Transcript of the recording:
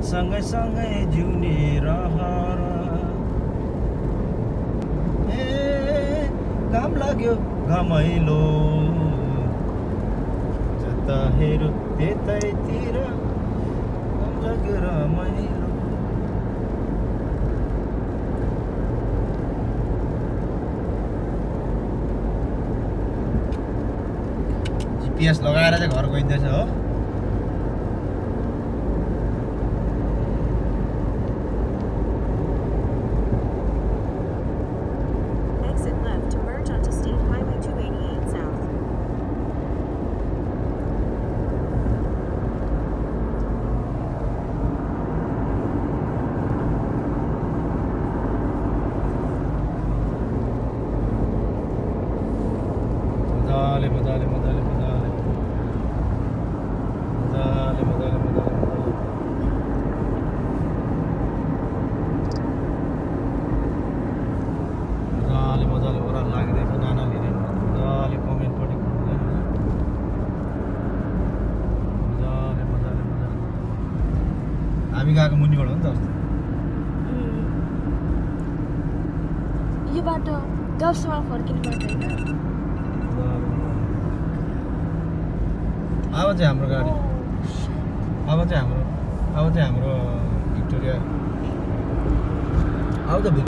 सँगै सँगै जिउने रहर ए घाम लाग्यो घमाइलो जता हेर त्यतैतिर घाम लाग्यो रमाइलो GPS लगाएर चाहिँ घर गइँदैछ हो मजाले ओह्रालो लागिरहेको नानाले मजाले कमेन्ट पनि मजाले हामी गएको मुनिबाट हो नि त अस्ति यो बाटो गाउँसम्म फर्किने बाटो होइन अब चाहिँ हाम्रो गाडी अब चाहिँ हाम्रो भिक्टोरिया अब त